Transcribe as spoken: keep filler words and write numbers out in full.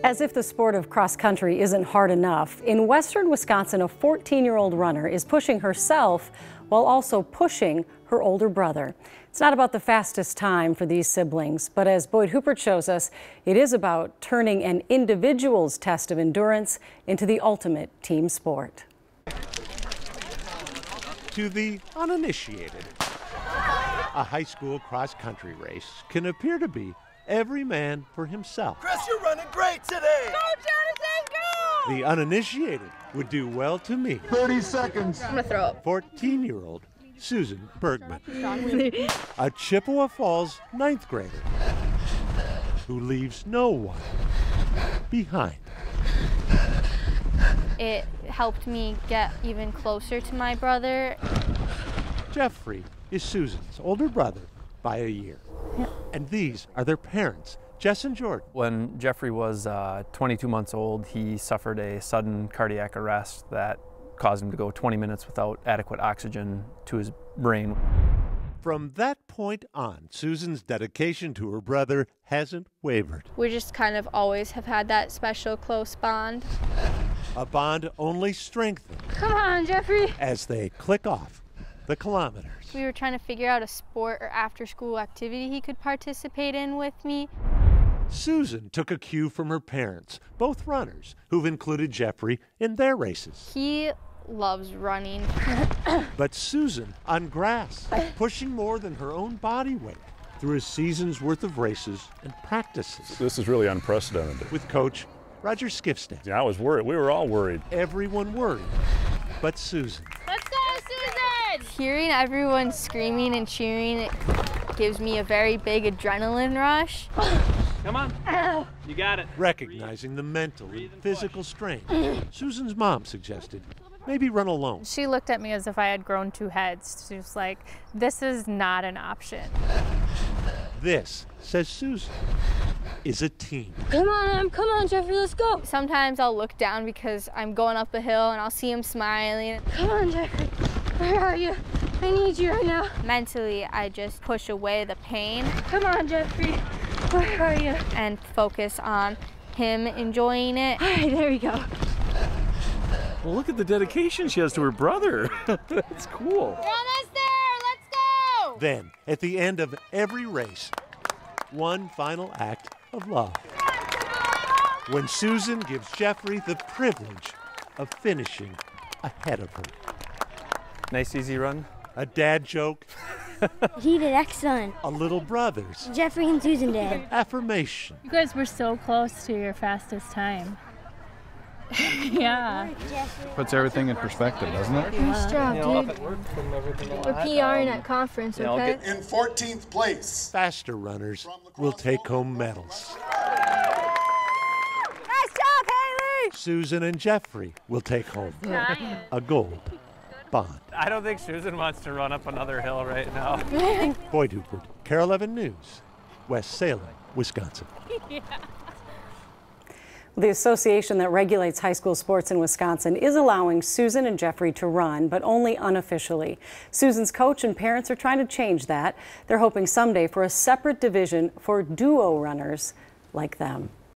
As if the sport of cross country isn't hard enough, in western Wisconsin, a fourteen-year-old runner is pushing herself while also pushing her older brother. It's not about the fastest time for these siblings, but as Boyd Hupert shows us, it is about turning an individual's test of endurance into the ultimate team sport. To the uninitiated, a high school cross-country race can appear to be every man for himself. Chris, you're running great today! Go, Jonathan, go! The uninitiated would do well to meet thirty seconds. I'm gonna throw up. fourteen-year-old Susan Bergman, a Chippewa Falls ninth grader who leaves no one behind. It helped me get even closer to my brother. Jeffrey is Susan's older brother by a year. And these are their parents, Jess and Jordan. When Jeffrey was uh, twenty-two months old, he suffered a sudden cardiac arrest that caused him to go twenty minutes without adequate oxygen to his brain. From that point on, Susan's dedication to her brother hasn't wavered. We just kind of always have had that special close bond. A bond only strengthened Come on, Jeffrey. as they click off the kilometers. We were trying to figure out a sport or after-school activity he could participate in with me. Susan took a cue from her parents, both runners, who've included Jeffrey in their races. He loves running. But Susan on grass, pushing more than her own body weight through a season's worth of races and practices. This is really unprecedented. With coach Roger Skifstad. Yeah, I was worried. We were all worried. Everyone worried, but Susan. Let's go, Susan! Hearing everyone screaming and cheering, it gives me a very big adrenaline rush. Come on. Ow. You got it. Recognizing the mental and physical strain, Susan's mom suggested maybe run alone. She looked at me as if I had grown two heads. She was like, this is not an option. This, says Susan, is a team. Come on, come on, Jeffrey, let's go. Sometimes I'll look down because I'm going up a hill and I'll see him smiling. Come on, Jeffrey, where are you? I need you right now. Mentally, I just push away the pain. Come on, Jeffrey, where are you? And focus on him enjoying it. All right, there we go. Well, look at the dedication she has to her brother. That's cool. We're almost there, let's go! Then, at the end of every race, one final act of love. When Susan gives Jeffrey the privilege of finishing ahead of her. Nice easy run. A dad joke. He did excellent. A little brother's Jeffrey and Susan did. affirmation. You guys were so close to your fastest time. Yeah. Puts everything in perspective, doesn't it? Nice job, dude. We're PRing at conference, okay? In fourteenth place. Faster runners will take home medals. Nice job, Haley! Susan and Jeffrey will take home a gold bond. I don't think Susan wants to run up another hill right now. Boyd Hupert, Carol eleven News, West Salem, Wisconsin. Yeah. The association that regulates high school sports in Wisconsin is allowing Susan and Jeffrey to run, but only unofficially. Susan's coach and parents are trying to change that. They're hoping someday for a separate division for duo runners like them.